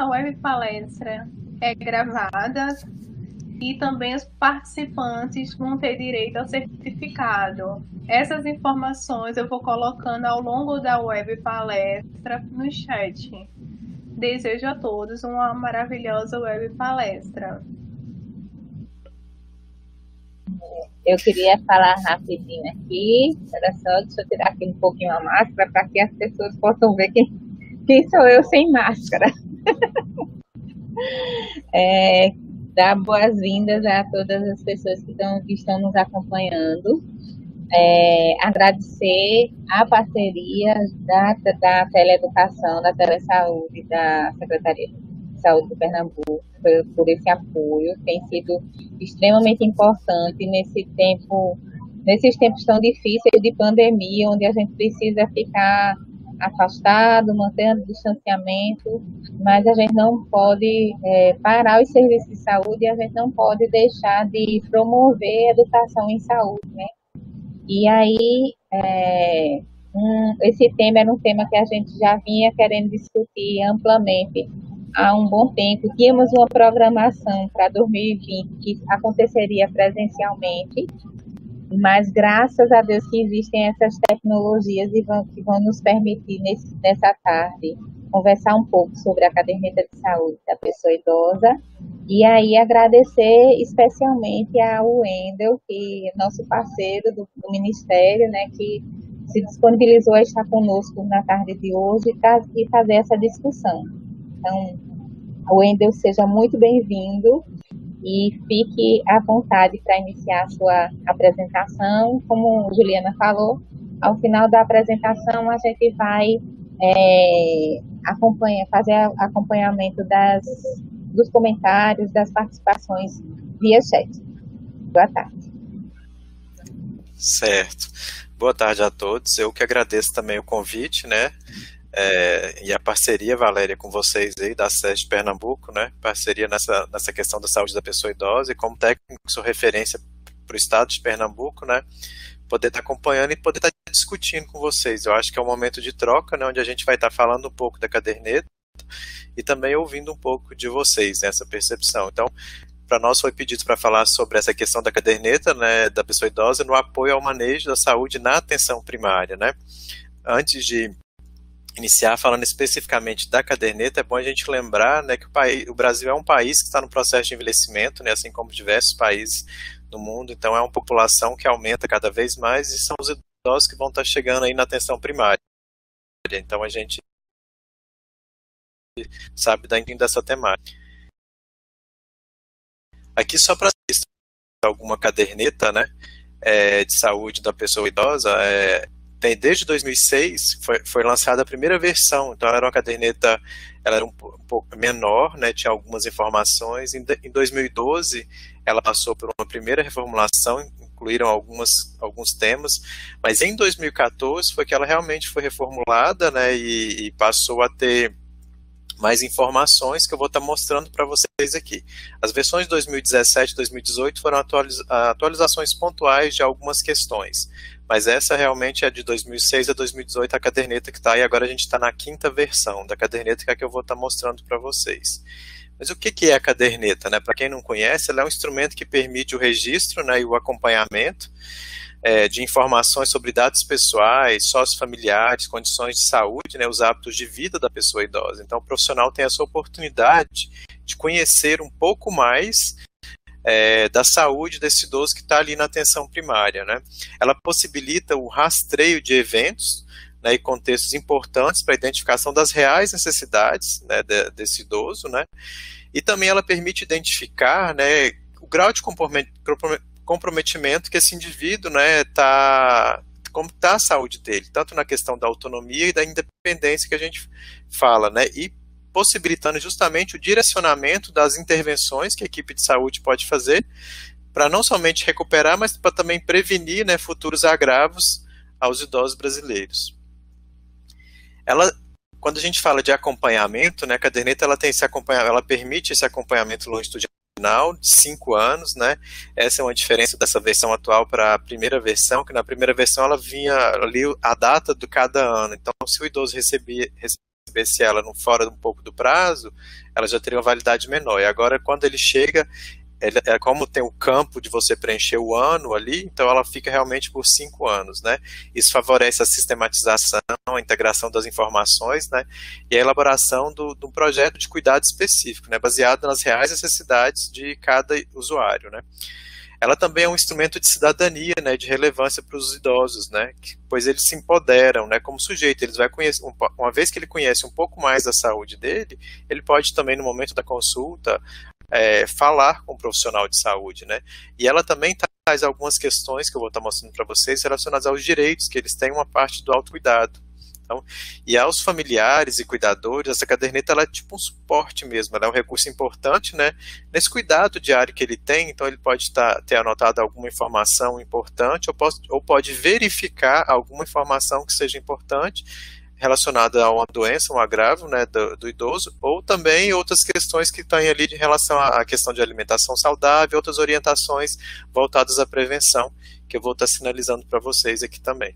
essa web palestra é gravada e também os participantes vão ter direito ao certificado. Essas informações eu vou colocando ao longo da web palestra no chat. Desejo a todos uma maravilhosa web palestra. Eu queria falar rapidinho aqui, era só, deixa eu tirar aqui um pouquinho a máscara para que as pessoas possam ver quem sou eu sem máscara. Dar boas-vindas a todas as pessoas que estão nos acompanhando. Agradecer a parceria da Teleeducação, da Telesaúde, da Secretaria de Saúde de Pernambuco, por esse apoio, tem sido extremamente importante nesses tempos tão difíceis de pandemia, onde a gente precisa ficar afastado, mantendo o distanciamento, mas a gente não pode parar os serviços de saúde e a gente não pode deixar de promover a educação em saúde, né? E aí, esse tema era um tema que a gente já vinha querendo discutir amplamente há um bom tempo. Tínhamos uma programação para 2020 que aconteceria presencialmente, mas graças a Deus que existem essas tecnologias que vão nos permitir, nessa tarde, conversar um pouco sobre a caderneta de saúde da pessoa idosa. E aí agradecer especialmente ao Wendel, que é nosso parceiro do Ministério, né, que se disponibilizou a estar conosco na tarde de hoje e fazer essa discussão. Então, Wendel, seja muito bem-vindo e fique à vontade para iniciar a sua apresentação. Como a Juliana falou, ao final da apresentação a gente vai fazer acompanhamento dos comentários, das participações via chat. Boa tarde. Certo. Boa tarde a todos. Eu que agradeço também o convite, né? E a parceria, Valéria, com vocês aí da SES de Pernambuco, né? Parceria nessa questão da saúde da pessoa idosa, e como técnico sou referência para o estado de Pernambuco, né? Poder estar acompanhando e poder estar discutindo com vocês. Eu acho que é um momento de troca, né? Onde a gente vai estar falando um pouco da caderneta e também ouvindo um pouco de vocês, nessa percepção. Então, para nós foi pedido para falar sobre essa questão da caderneta, né, da pessoa idosa no apoio ao manejo da saúde na atenção primária, né? Antes de iniciar falando especificamente da caderneta, é bom a gente lembrar, né, que o Brasil é um país que está no processo de envelhecimento, né, assim como diversos países no mundo. Então é uma população que aumenta cada vez mais e são os idosos que vão estar chegando aí na atenção primária. Então a gente sabe dessa temática. Aqui só para alguma caderneta, né, de saúde da pessoa idosa, desde 2006 foi lançada a primeira versão. Então ela era uma caderneta, ela era um pouco menor, né, tinha algumas informações. Em 2012 ela passou por uma primeira reformulação, incluíram alguns temas, mas em 2014 foi que ela realmente foi reformulada, né, e passou a ter mais informações que eu vou estar mostrando para vocês aqui. As versões de 2017 e 2018 foram atualizações pontuais de algumas questões, mas essa realmente é de 2006 a 2018, a caderneta que está aí. Agora a gente está na 5ª versão da caderneta, que é a que eu vou estar mostrando para vocês. Mas o que é a caderneta, né? Para quem não conhece, ela é um instrumento que permite o registro, né, e o acompanhamento de informações sobre dados pessoais, sociofamiliares, condições de saúde, né, os hábitos de vida da pessoa idosa. Então o profissional tem essa oportunidade de conhecer um pouco mais da saúde desse idoso que está ali na atenção primária, né? Ela possibilita o rastreio de eventos, né, e contextos importantes para a identificação das reais necessidades, né, desse idoso, né? E também ela permite identificar, né, o grau de comprometimento que esse indivíduo, né, como está a saúde dele, tanto na questão da autonomia e da independência que a gente fala, né, e possibilitando justamente o direcionamento das intervenções que a equipe de saúde pode fazer para não somente recuperar, mas para também prevenir, né, futuros agravos aos idosos brasileiros. Quando a gente fala de acompanhamento, né, a caderneta ela permite esse acompanhamento longitudinal de 5 anos, né? Essa é uma diferença dessa versão atual para a primeira versão, que na primeira versão ela vinha ali a data de cada ano. Então, se o idoso recebia recebesse ela fora um pouco do prazo, ela já teria uma validade menor. E agora, quando ele chega, como tem o campo de você preencher o ano ali, então ela fica realmente por 5 anos, né? Isso favorece a sistematização, a integração das informações, né? E a elaboração de um projeto de cuidado específico, né? Baseado nas reais necessidades de cada usuário, né? Ela também é um instrumento de cidadania, né, de relevância para os idosos, né, pois eles se empoderam, né, como sujeito. Eles vai conhecer, uma vez que ele conhece um pouco mais da saúde dele, ele pode também, no momento da consulta, falar com o profissional de saúde, né, e ela também traz algumas questões que eu vou estar mostrando para vocês relacionadas aos direitos, que eles têm uma parte do autocuidado. Então, e aos familiares e cuidadores, essa caderneta ela é tipo um suporte mesmo, ela é um recurso importante, né, nesse cuidado diário que ele tem. Então ele pode ter anotado alguma informação importante, ou pode verificar alguma informação que seja importante relacionada a uma doença, um agravo, né, do idoso, ou também outras questões que estão ali em relação à questão de alimentação saudável, outras orientações voltadas à prevenção, que eu vou estar sinalizando para vocês aqui também.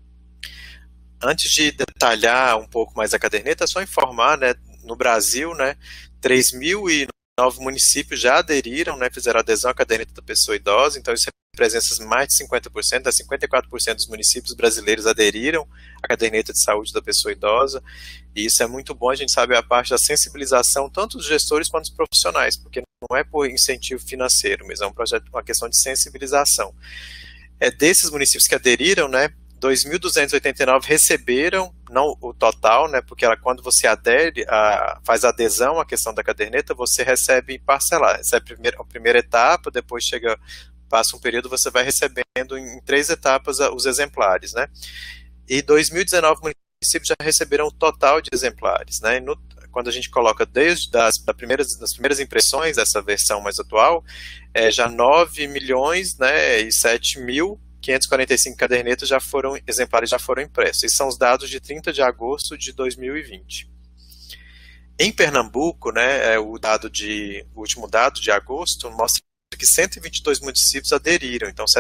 Antes de detalhar um pouco mais a caderneta, é só informar, né, no Brasil, né, 3.009 municípios já aderiram, né, fizeram adesão à caderneta da pessoa idosa, então isso representa mais de 50%, 54% dos municípios brasileiros aderiram à caderneta de saúde da pessoa idosa, e isso é muito bom. A gente sabe a parte da sensibilização, tanto dos gestores quanto dos profissionais, porque não é por incentivo financeiro, mas é um projeto, uma questão de sensibilização. Desses municípios que aderiram, né, 2.289 receberam, não o total, né, porque quando você adere, faz adesão à questão da caderneta, você recebe parcelar, recebe a primeira etapa, depois passa um período, você vai recebendo em 3 etapas os exemplares, né, e 2.019 municípios já receberam o total de exemplares, né, quando a gente coloca desde das primeiras impressões dessa versão mais atual, já 9 milhões, né, e 7.545 cadernetas exemplares já foram impressos. Esses são os dados de 30 de agosto de 2020. Em Pernambuco, né, o último dado de agosto mostra que 122 municípios aderiram, então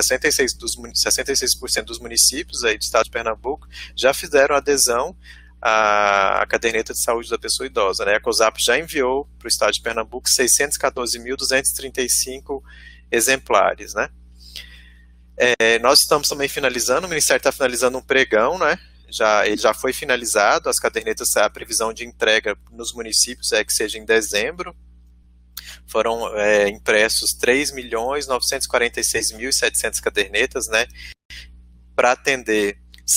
66% dos municípios aí do estado de Pernambuco já fizeram adesão à caderneta de saúde da pessoa idosa, né? A COSAP já enviou para o estado de Pernambuco 614.235 exemplares, né? Nós estamos também finalizando, o Ministério está finalizando um pregão, né? Ele já foi finalizado, as cadernetas, a previsão de entrega nos municípios é que seja em dezembro. Foram impressos 3.946.700 cadernetas, né? Para atender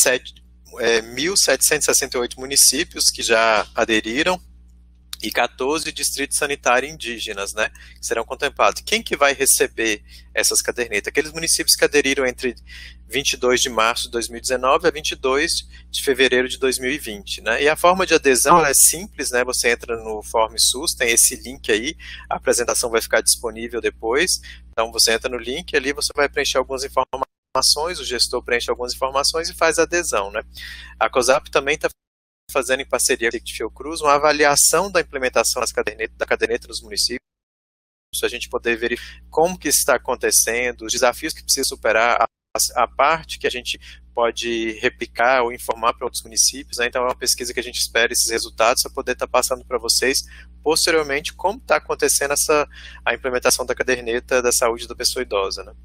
1.768 municípios que já aderiram e 14 distritos sanitários indígenas, né, que serão contemplados. Quem que vai receber essas cadernetas? Aqueles municípios que aderiram entre 22 de março de 2019 a 22 de fevereiro de 2020, né, e a forma de adesão é simples, né, você entra no Form SUS, tem esse link aí, a apresentação vai ficar disponível depois, então você entra no link, ali você vai preencher algumas informações, o gestor preenche algumas informações e faz a adesão, né. A COSAP também está fazendo em parceria com a Fiocruz uma avaliação da implementação da caderneta nos municípios, para a gente poder verificar como que está acontecendo, os desafios que precisa superar, a parte que a gente pode replicar ou informar para outros municípios, né? Então é uma pesquisa que a gente espera esses resultados para poder estar passando para vocês posteriormente como está acontecendo a implementação da caderneta da saúde da pessoa idosa, né?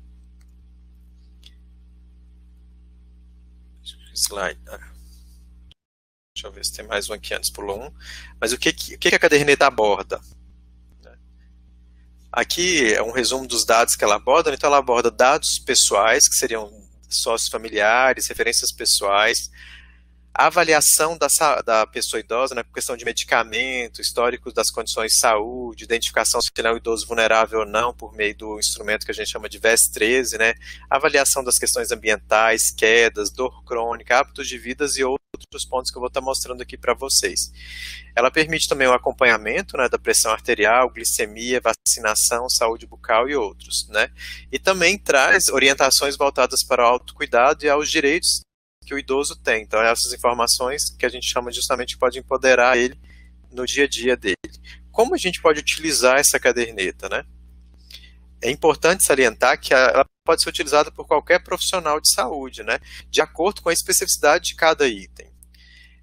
Slide. Deixa eu ver se tem mais um aqui antes, pulou um. Mas o que a caderneta aborda? Aqui é um resumo dos dados que ela aborda. Então ela aborda dados pessoais, que seriam sócios familiares, referências pessoais, a avaliação da pessoa idosa, né, questão de medicamento, históricos das condições de saúde, identificação se ele é um idoso vulnerável ou não, por meio do instrumento que a gente chama de VES-13, né, avaliação das questões ambientais, quedas, dor crônica, hábitos de vida e outros pontos que eu vou estar mostrando aqui para vocês. Ela permite também o acompanhamento, né, da pressão arterial, glicemia, vacinação, saúde bucal e outros, né, e também traz orientações voltadas para o autocuidado e aos direitos que o idoso tem. Então, essas informações que a gente chama justamente que pode empoderar ele no dia a dia dele. Como a gente pode utilizar essa caderneta, né? É importante salientar que ela pode ser utilizada por qualquer profissional de saúde, né? De acordo com a especificidade de cada item.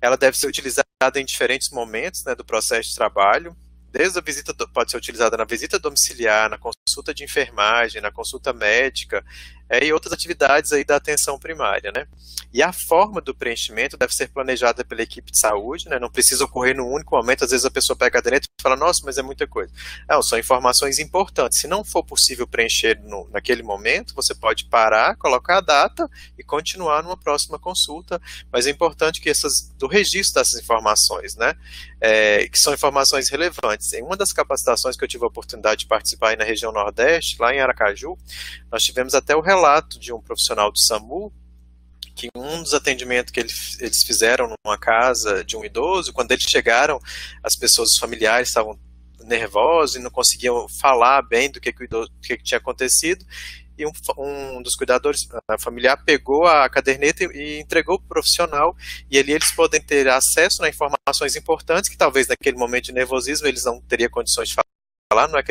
ela deve ser utilizada em diferentes momentos, né, do processo de trabalho, desde a visita, pode ser utilizada na visita domiciliar, na consulta de enfermagem, na consulta médica, e outras atividades aí da atenção primária, né? E a forma do preenchimento deve ser planejada pela equipe de saúde, né? Não precisa ocorrer num único momento. Às vezes a pessoa pega a caderneta e fala, nossa, mas é muita coisa. Não, são informações importantes. Se não for possível preencher naquele momento, você pode parar, colocar a data e continuar numa próxima consulta, mas é importante que do registro dessas informações, né? Que são informações relevantes. Em uma das capacitações que eu tive a oportunidade de participar aí na região Nordeste, lá em Aracaju, nós tivemos até o relato de um profissional do SAMU, que um dos atendimentos que eles fizeram numa casa de um idoso, quando eles chegaram, as pessoas, os familiares estavam nervosos e não conseguiam falar bem do que tinha acontecido, e um dos cuidadores familiar pegou a caderneta e entregou para o profissional, e ali eles podem ter acesso a informações importantes que talvez naquele momento de nervosismo eles não teriam condições de falar, não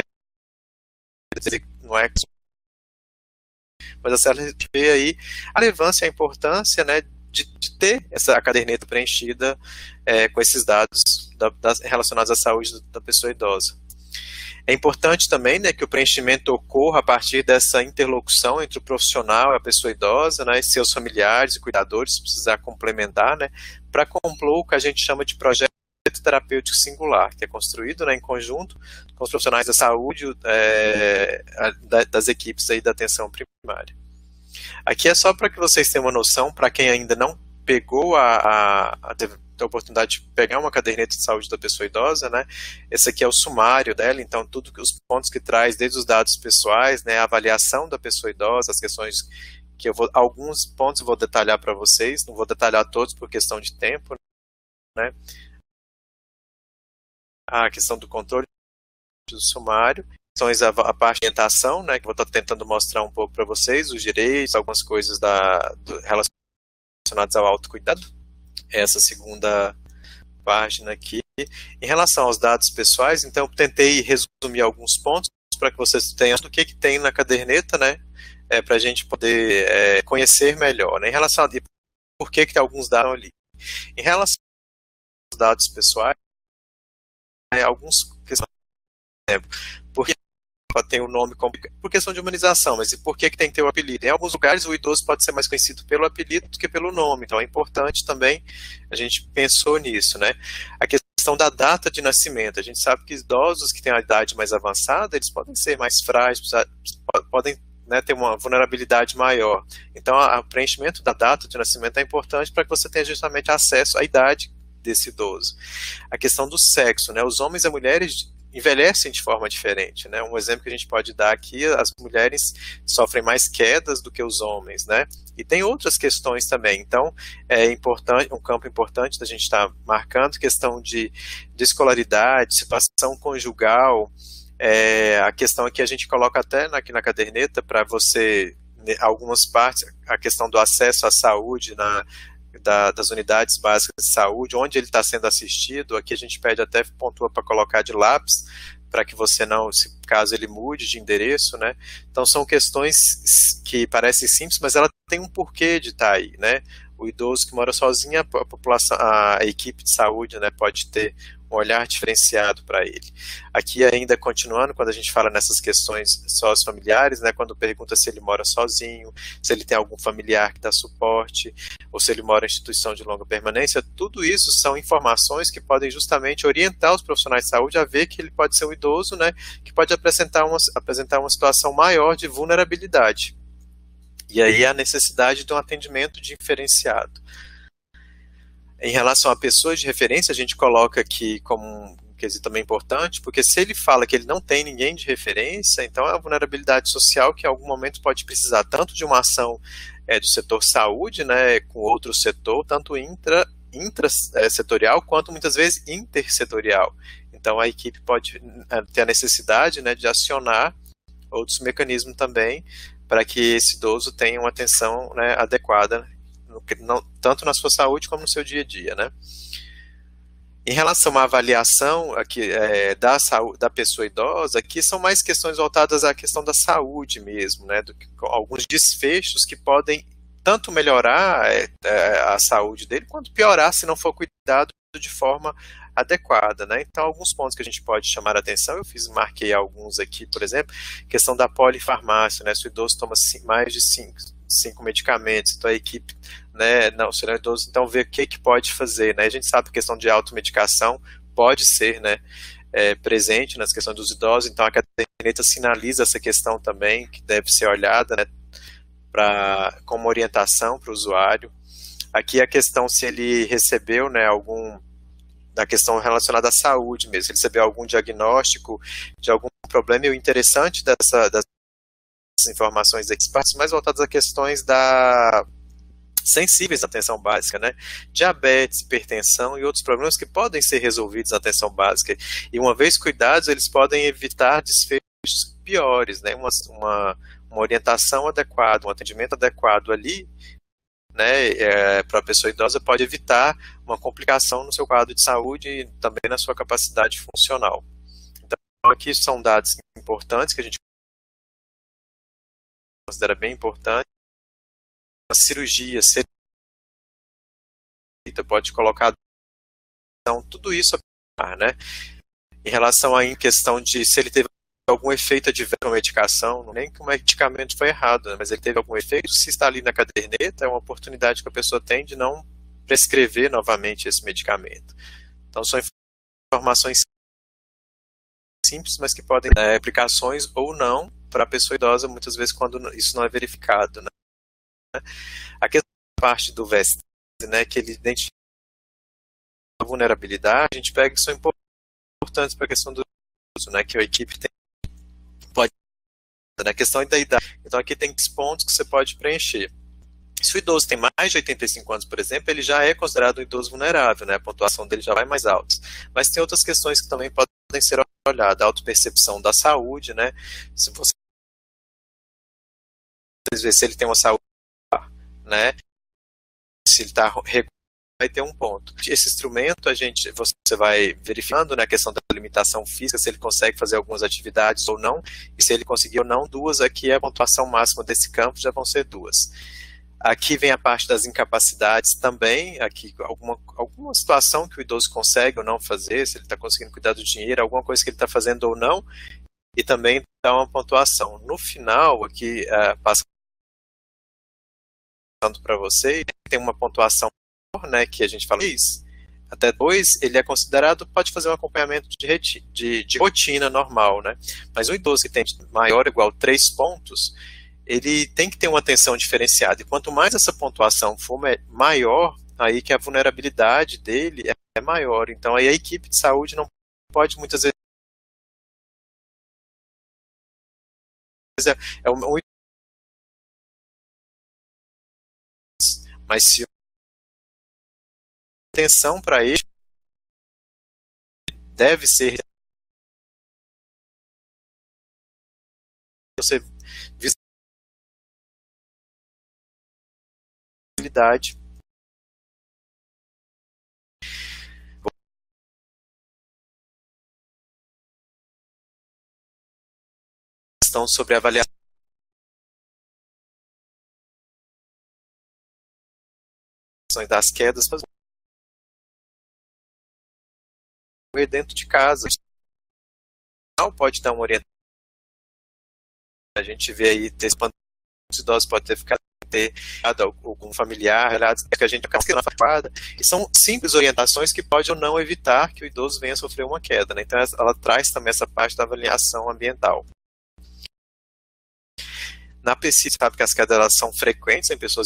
é mas a senhora vê aí a relevância, a importância, né, de ter essa caderneta preenchida com esses dados relacionados à saúde da pessoa idosa. É importante também, né, que o preenchimento ocorra a partir dessa interlocução entre o profissional e a pessoa idosa, né, e seus familiares e cuidadores, se precisar complementar, né, para compor o que a gente chama de projeto terapêutico singular, que é construído, né, em conjunto com os profissionais da saúde, das equipes aí da atenção primária. Aqui é só para que vocês tenham uma noção, para quem ainda não pegou a oportunidade de pegar uma caderneta de saúde da pessoa idosa, né? Esse aqui é o sumário dela, então os pontos que traz, desde os dados pessoais, né, a avaliação da pessoa idosa, as questões que alguns pontos eu vou detalhar para vocês, não vou detalhar todos por questão de tempo, né? A questão do controle do sumário, a parte de orientação, né, que eu vou estar tentando mostrar um pouco para vocês, os direitos, algumas coisas relacionadas ao autocuidado, essa segunda página aqui. Em relação aos dados pessoais, então eu tentei resumir alguns pontos para que vocês tenham do que tem na caderneta, né, para a gente poder conhecer melhor, né, em relação a por que tem alguns dados ali. Em relação aos dados pessoais, alguns porque tem o nome por questão de humanização, mas e por que tem que ter o apelido? Em alguns lugares o idoso pode ser mais conhecido pelo apelido do que pelo nome, então é importante também, a gente pensou nisso, né? A questão da data de nascimento, a gente sabe que idosos que têm a idade mais avançada, eles podem ser mais frágeis, podem, né, ter uma vulnerabilidade maior, então o preenchimento da data de nascimento é importante para que você tenha justamente acesso à idade desse idoso. A questão do sexo, né? Os homens e mulheres envelhecem de forma diferente, né? Um exemplo que a gente pode dar aqui, as mulheres sofrem mais quedas do que os homens, né? E tem outras questões também, então é importante, um campo importante da gente estar marcando, questão de escolaridade, situação conjugal, a questão aqui a gente coloca até aqui na caderneta para você, algumas partes, a questão do acesso à saúde das unidades básicas de saúde, onde ele está sendo assistido. Aqui a gente pede até pontua para colocar de lápis, para que você não, se caso ele mude de endereço, né? Então são questões que parecem simples, mas ela tem um porquê de estar aí, né? O idoso que mora sozinho, a população, a equipe de saúde, né, pode ter um olhar diferenciado para ele. Aqui ainda continuando, quando a gente fala nessas questões sociofamiliares, né, quando pergunta se ele mora sozinho, se ele tem algum familiar que dá suporte, ou se ele mora em instituição de longa permanência, tudo isso são informações que podem justamente orientar os profissionais de saúde a ver que ele pode ser um idoso, né, que pode apresentar uma situação maior de vulnerabilidade. E aí a necessidade de um atendimento diferenciado. Em relação a pessoas de referência, a gente coloca aqui como um quesito também importante, porque se ele fala que ele não tem ninguém de referência, então é uma vulnerabilidade social que em algum momento pode precisar tanto de uma ação do setor saúde, né, com outro setor, tanto intrasetorial, quanto muitas vezes intersetorial. Então a equipe pode ter a necessidade, né, de acionar outros mecanismos também, para que esse idoso tenha uma atenção, né, adequada, tanto na sua saúde como no seu dia a dia, né? Em relação à avaliação aqui, da pessoa idosa, aqui são mais questões voltadas à questão da saúde mesmo, né? Alguns desfechos que podem tanto melhorar a saúde dele, quanto piorar se não for cuidado de forma adequada, né? Então, alguns pontos que a gente pode chamar a atenção, marquei alguns aqui, por exemplo, questão da polifarmácia, né? Se o idoso toma mais de cinco medicamentos, então a equipe, né, não, se não é idoso, então ver o que pode fazer, né? A gente sabe que a questão de automedicação pode ser, né, presente nas questões dos idosos, então a caderneta sinaliza essa questão também, que deve ser olhada, né, como orientação para o usuário. Aqui a questão se ele recebeu, né, da questão relacionada à saúde mesmo, se ele recebeu algum diagnóstico de algum problema, e o interessante das informações aqui, partes mais voltadas a questões sensíveis à atenção básica, né? Diabetes, hipertensão e outros problemas que podem ser resolvidos na atenção básica. E uma vez cuidados, eles podem evitar desfechos piores, né? Uma orientação adequada, um atendimento adequado ali, né, para a pessoa idosa pode evitar uma complicação no seu quadro de saúde e também na sua capacidade funcional. Então, aqui são dados importantes que a gente considera bem importante. A cirurgia, pode colocar, então, tudo isso, né? Em relação à questão de se ele teve algum efeito adverso à medicação, nem que o medicamento foi errado, né, mas ele teve algum efeito, se está ali na caderneta, é uma oportunidade que a pessoa tem de não prescrever novamente esse medicamento. Então, são informações simples, mas que podem ter aplicações ou não para a pessoa idosa, muitas vezes quando isso não é verificado, né? Aqui a parte do VEST, né, que ele identifica a vulnerabilidade, a gente pega que são importantes para a questão do uso, né, que a equipe tem, na questão da idade. Então aqui tem pontos que você pode preencher. Se o idoso tem mais de 85 anos, por exemplo, ele já é considerado um idoso vulnerável, né? A pontuação dele já vai mais alta. Mas tem outras questões que também podem ser olhadas. A autopercepção da saúde, né? Se você ver se ele tem uma saúde, né? Se ele está regular, vai ter um ponto. Esse instrumento, você vai verificando, né, a questão da limitação física, se ele consegue fazer algumas atividades ou não, e se ele conseguir ou não, duas, aqui é a pontuação máxima desse campo, já vão ser duas. Aqui vem a parte das incapacidades também, aqui alguma situação que o idoso consegue ou não fazer, se ele está conseguindo cuidar do dinheiro, alguma coisa que ele está fazendo ou não, e também dá uma pontuação. No final, aqui, passando para vocês, tem uma pontuação, né, que a gente fala isso, até 2, ele é considerado, pode fazer um acompanhamento de rotina normal, né? Mas um idoso que tem maior ou igual a 3 pontos, ele tem que ter uma atenção diferenciada. E quanto mais essa pontuação for maior, aí que a vulnerabilidade dele é maior. Então aí a equipe de saúde não pode muitas vezes mas se atenção para ele deve ser você visibilidade questão sobre avaliação das quedas dentro de casa, pode dar uma orientação. A gente vê aí os idosos podem ter ficado algum familiar, que a gente casca na facada, e são simples orientações que podem ou não evitar que o idoso venha a sofrer uma queda, né? Então ela traz também essa parte da avaliação ambiental. Na pesquisa, sabe que as quedas elas são frequentes em pessoas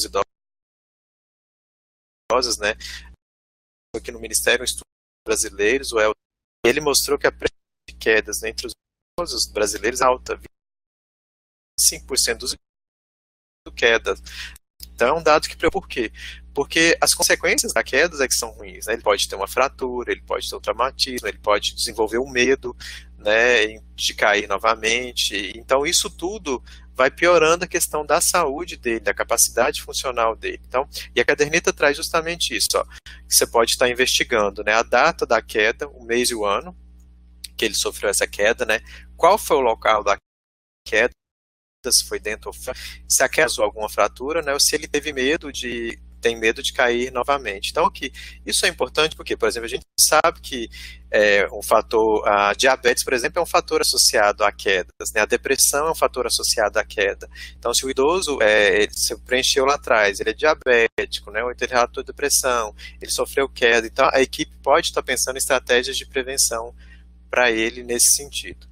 idosas, né? Aqui no Ministério, um estudo brasileiros, ele mostrou que a prevalência de quedas entre os idosos brasileiros é alta, 25% dos quedas. Então é um dado que preocupa. Por quê? Porque as consequências da queda é que são ruins, né? Ele pode ter uma fratura, ele pode ter um traumatismo, ele pode desenvolver um medo, né, de cair novamente. Então isso tudo vai piorando a questão da saúde dele, da capacidade funcional dele. Então, e a caderneta traz justamente isso, ó, que você pode estar investigando, né, a data da queda, o mês e o ano que ele sofreu essa queda, né, qual foi o local da queda, se foi dentro ou fora, se a queda causou alguma fratura, né, ou se ele tem medo de cair novamente. Então, isso é importante porque, por exemplo, a gente sabe que a diabetes, por exemplo, é um fator associado a quedas, né? A depressão é um fator associado à queda. Então, se o idoso se preencheu lá atrás, ele é diabético, né? Ou ele relatou depressão, ele sofreu queda, então a equipe pode estar pensando em estratégias de prevenção para ele nesse sentido.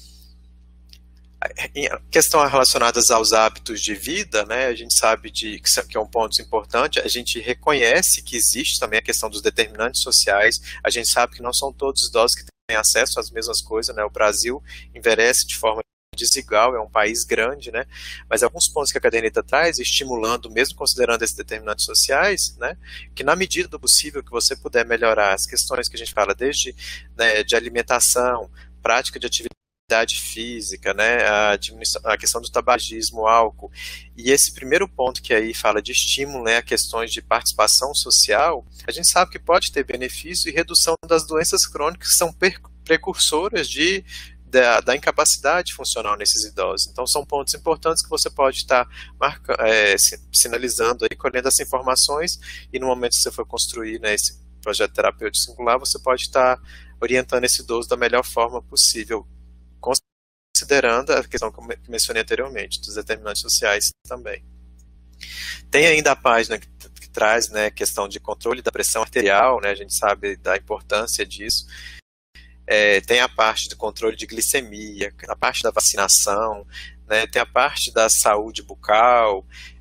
Em questões relacionadas aos hábitos de vida, né, a gente sabe que é um ponto importante, a gente reconhece que existe também a questão dos determinantes sociais, a gente sabe que não são todos os idosos que têm acesso às mesmas coisas, né, o Brasil envelhece de forma desigual, é um país grande, né, mas alguns pontos que a caderneta traz, estimulando, mesmo considerando esses determinantes sociais, né, que na medida do possível que você puder melhorar as questões que a gente fala, desde, né, de alimentação, prática de atividade física, né, a questão do tabagismo, álcool, e esse primeiro ponto que aí fala de estímulo, né, a questões de participação social, a gente sabe que pode ter benefício e redução das doenças crônicas que são precursoras da incapacidade funcional nesses idosos. Então são pontos importantes que você pode estar sinalizando aí, colhendo essas informações, e no momento que você for construir, né, esse projeto terapêutico singular, você pode estar orientando esse idoso da melhor forma possível, considerando a questão que eu mencionei anteriormente, dos determinantes sociais também. Tem ainda a página que traz, né, questão de controle da pressão arterial, né, a gente sabe da importância disso. Tem a parte do controle de glicemia, a parte da vacinação, né, tem a parte da saúde bucal,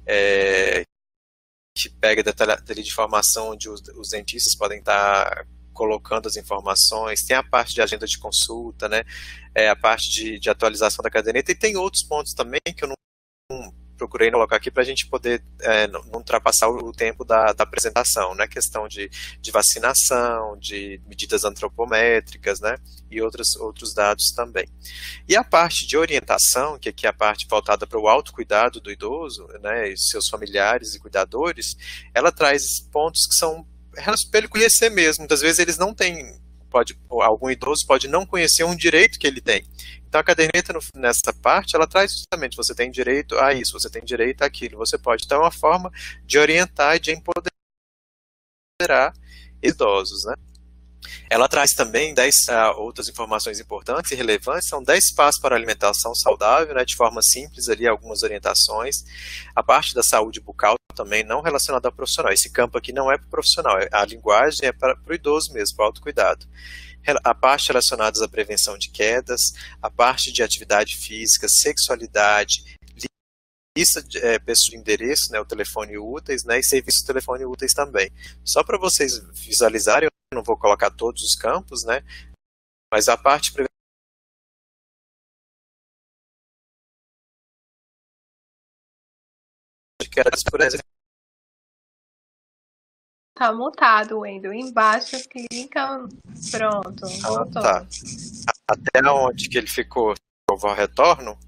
que pega detalhe de informação onde os dentistas podem estar colocando as informações, tem a parte de agenda de consulta, né, a parte de atualização da caderneta, e tem outros pontos também que eu não procurei colocar aqui para a gente poder não ultrapassar o tempo da apresentação, né, questão de vacinação, de medidas antropométricas, né, e outros dados também. E a parte de orientação, que aqui é a parte voltada para o autocuidado do idoso, né, e seus familiares e cuidadores, ela traz pontos que são para ele conhecer mesmo. Muitas vezes eles não têm, algum idoso pode não conhecer um direito que ele tem. Então a caderneta nessa parte, ela traz justamente, você tem direito a isso, você tem direito àquilo, você pode. Então é uma forma de orientar e de empoderar idosos, né? Ela traz também 10 outras informações importantes e relevantes, são 10 passos para a alimentação saudável, né, de forma simples ali, algumas orientações. A parte da saúde bucal também não relacionada ao profissional. Esse campo aqui não é para o profissional, a linguagem é para o idoso mesmo, para o autocuidado. A parte relacionada à prevenção de quedas, a parte de atividade física, sexualidade, lista de pessoas de endereço, né, o telefone úteis, né, e serviços de telefone úteis também. Só para vocês visualizarem, eu não vou colocar todos os campos, né, mas a parte de quedas, por exemplo. Tá mutado, Wendel. Embaixo clica, pronto, voltou. Tá. Até onde que ele ficou? Eu retorno?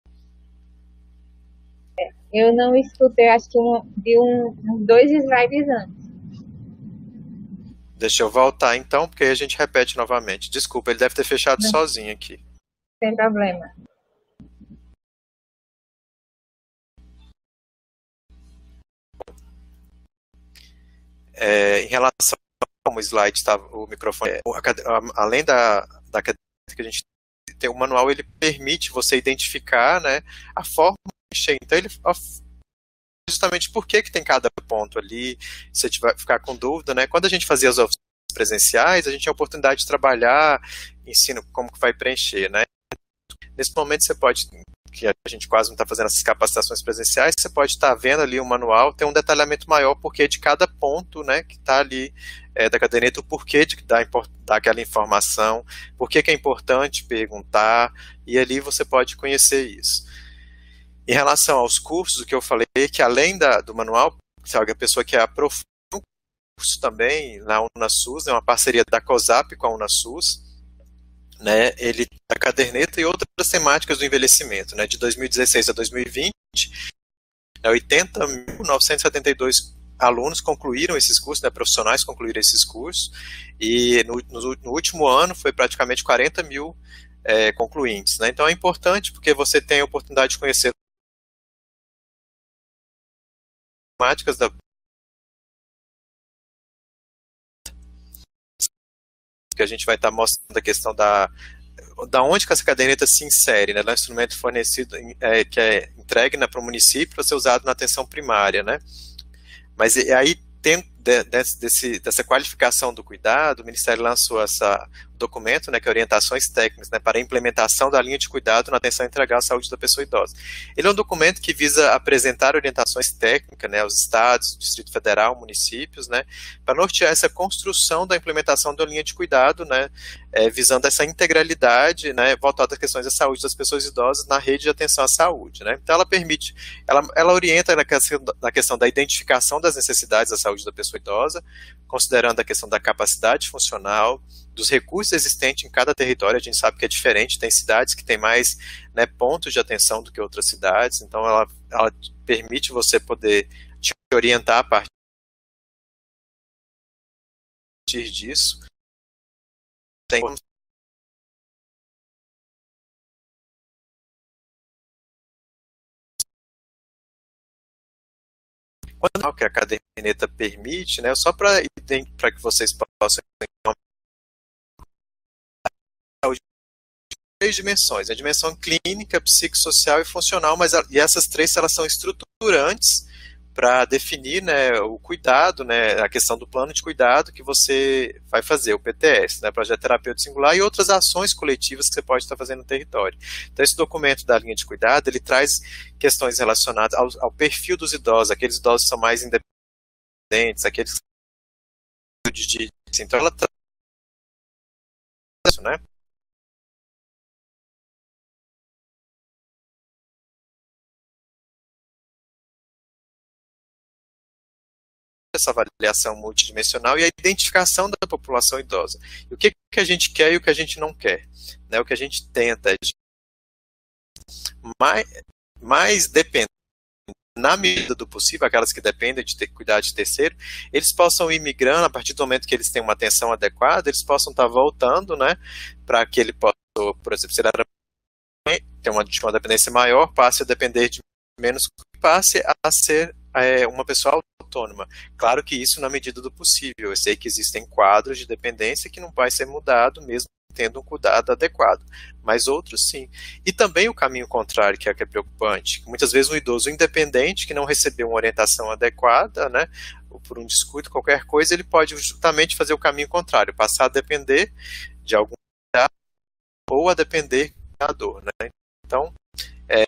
Eu não escutei, acho que uns 2 slides antes. Deixa eu voltar então, porque aí a gente repete novamente. Desculpa, ele deve ter fechado sozinho aqui. Sem problema. Em relação como slide estava, o microfone, além da caderneta que a gente tem, o manual, ele permite você identificar, né, a forma de mexer. Então ele justamente por que tem cada ponto ali, se você vai ficar com dúvida, né? Quando a gente fazia as oficinas presenciais, a gente tinha a oportunidade de trabalhar, ensino como que vai preencher, né? Nesse momento você pode, que a gente quase não está fazendo essas capacitações presenciais, você pode estar vendo ali o manual, tem um detalhamento maior porque de cada ponto, né, que está ali da caderneta, o porquê de dar aquela informação, por que é importante perguntar, e ali você pode conhecer isso. Em relação aos cursos, o que eu falei é que além do manual, se a pessoa quer aprofundar o curso também, na UnaSUS, é uma parceria da COSAP com a UnaSUS, né, ele a caderneta e outras temáticas do envelhecimento, né, de 2016 a 2020, 80.972 alunos concluíram esses cursos, né, profissionais concluíram esses cursos, e no último ano foi praticamente 40 mil concluintes, né, então é importante porque você tem a oportunidade de conhecer temáticas que a gente vai estar mostrando a questão da onde que essa caderneta se insere, né? É um instrumento fornecido, que é entregue, né, para o município para ser usado na atenção primária, né? Mas aí, dessa qualificação do cuidado, o Ministério lançou esse documento, né, que é Orientações Técnicas, né, para a implementação da linha de cuidado na atenção integral à saúde da pessoa idosa. Ele é um documento que visa apresentar orientações técnicas, né, aos estados, Distrito Federal, municípios, né, para nortear essa construção da implementação da linha de cuidado, né, visando essa integralidade, né, voltada às questões da saúde das pessoas idosas na rede de atenção à saúde, né. Então, ela orienta na questão da identificação das necessidades da saúde da pessoa idosa, considerando a questão da capacidade funcional, dos recursos existentes em cada território. A gente sabe que é diferente, tem cidades que têm mais, né, pontos de atenção do que outras cidades, então ela permite você poder te orientar a partir disso. Tem quando que a caderneta permite, né, só para que vocês possam três dimensões, a dimensão clínica, psicossocial e funcional, e essas três elas são estruturantes para definir, né, o cuidado, né, a questão do plano de cuidado que você vai fazer, o PTS, né, Projeto Terapêutico Singular, e outras ações coletivas que você pode estar fazendo no território. Então, esse documento da linha de cuidado, ele traz questões relacionadas ao perfil dos idosos, aqueles idosos que são mais independentes, aqueles então ela traz isso, né? Essa avaliação multidimensional e a identificação da população idosa. E o que a gente quer e o que a gente não quer. Né? O que a gente tenta é mais dependente, na medida do possível, aquelas que dependem de ter cuidado de terceiro, eles possam ir migrando a partir do momento que eles têm uma atenção adequada, eles possam estar voltando, né, para que ele possa, por exemplo, se ele tem uma dependência maior, passe a depender de menos, passe a ser uma pessoa autônoma. Claro que isso na medida do possível. Eu sei que existem quadros de dependência que não vai ser mudado mesmo tendo um cuidado adequado, mas outros sim. E também o caminho contrário, que é preocupante. Muitas vezes um idoso independente que não recebeu uma orientação adequada, né, ou por um descuido, qualquer coisa, ele pode justamente fazer o caminho contrário, passar a depender de algum cuidado ou a depender da dor, né? Então, a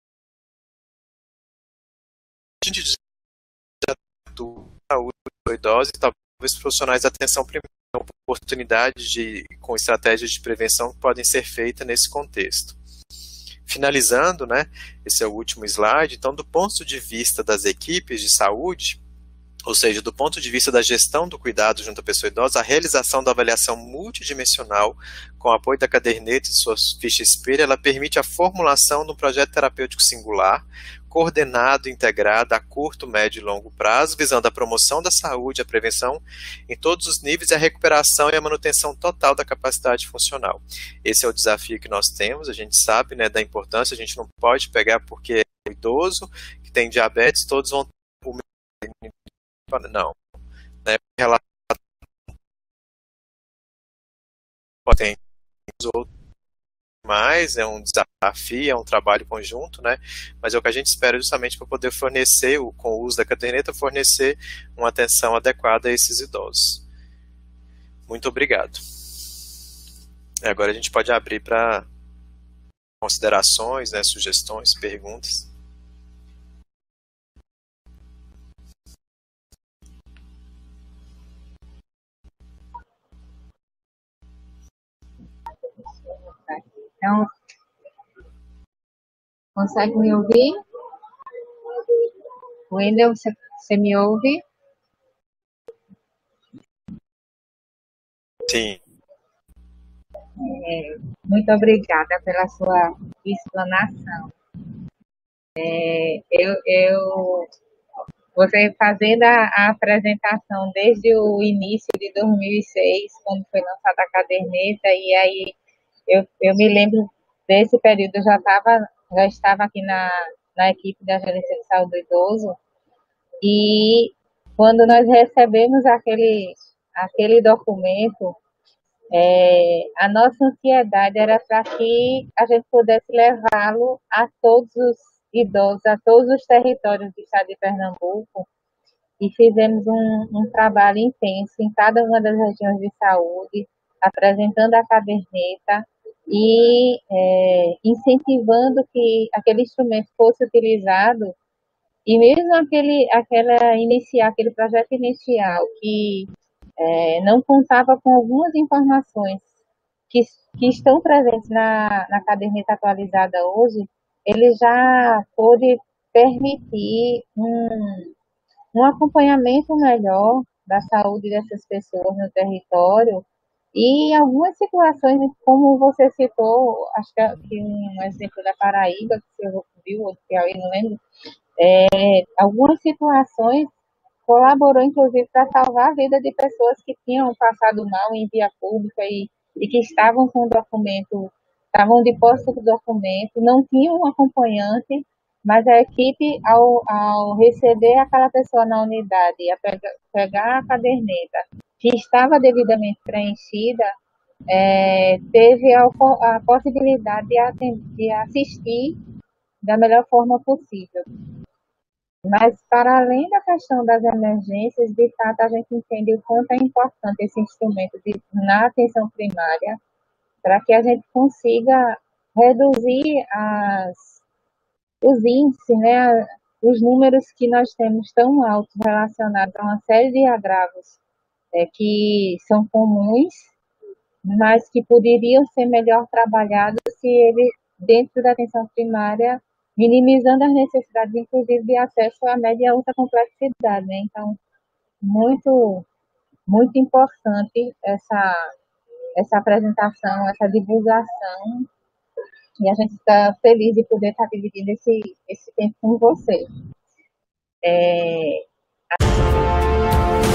gente já atua idosa e talvez profissionais de atenção primária, oportunidades com estratégias de prevenção que podem ser feitas nesse contexto. Finalizando, né, esse é o último slide, então do ponto de vista das equipes de saúde, ou seja, do ponto de vista da gestão do cuidado junto à pessoa idosa, a realização da avaliação multidimensional com o apoio da caderneta e suas fichas espelho, ela permite a formulação de um projeto terapêutico singular, coordenado e integrado a curto, médio e longo prazo, visando a promoção da saúde, a prevenção em todos os níveis e a recuperação e a manutenção total da capacidade funcional. Esse é o desafio que nós temos, a gente sabe, né, da importância, a gente não pode pegar porque é idoso, que tem diabetes, todos vão não, né, tem outros mais, é um desafio, é um trabalho conjunto, né? Mas é o que a gente espera justamente para poder fornecer, com o uso da caderneta, fornecer uma atenção adequada a esses idosos. Muito obrigado. Agora a gente pode abrir para considerações, né, sugestões, perguntas. Então, consegue me ouvir? Wendel, você me ouve? Sim. Muito obrigada pela sua explanação. Você fazendo a apresentação desde o início de 2006, quando foi lançada a caderneta, e aí eu me lembro desse período, eu já estava aqui na equipe da Gerência de Saúde do Idoso, E quando nós recebemos aquele documento, a nossa ansiedade era para que a gente pudesse levá-lo a todos os idosos, a todos os territórios do estado de Pernambuco, e fizemos um trabalho intenso em cada uma das regiões de saúde, apresentando a caderneta e incentivando que aquele instrumento fosse utilizado, e mesmo aquele projeto inicial que não contava com algumas informações que, que estão presentes na caderneta atualizada hoje, ele já pôde permitir um acompanhamento melhor da saúde dessas pessoas no território, e em algumas situações, como você citou, acho que um exemplo da Paraíba, que você viu, ou que eu não lembro, algumas situações colaborou, inclusive, para salvar a vida de pessoas que tinham passado mal em via pública e que estavam com o documento, estavam de posse do documento, não tinham um acompanhante, mas a equipe, ao receber aquela pessoa na unidade e pegar a caderneta, que estava devidamente preenchida, teve a possibilidade de assistir da melhor forma possível. Mas, para além da questão das emergências, de fato, a gente entende o quanto é importante esse instrumento na atenção primária, para que a gente consiga reduzir os índices, né, os números que nós temos tão altos relacionados a uma série de agravos que são comuns, mas que poderiam ser melhor trabalhados se ele, dentro da atenção primária, minimizando as necessidades, inclusive, de acesso à média e alta complexidade, né? Então, muito, muito importante essa apresentação, essa divulgação, e a gente está feliz de poder estar dividindo esse tempo com você.